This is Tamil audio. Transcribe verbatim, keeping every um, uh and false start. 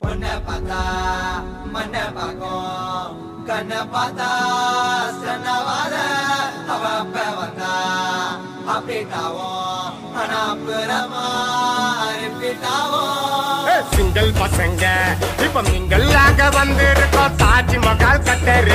பொண்ண பார்த்தா மண்ண பாக்கும் கண்ண பார்த்தா சன்னவாத அவ அப்ப வந்தா அப்படிட்டாவும் ஆனா புறமா ரிப்பீட்டாவும் சிங்கிள் பசங்க இப்ப மிங்கல்லாக வந்து இருக்கோம் தாஜ்மஹால் கட்டரு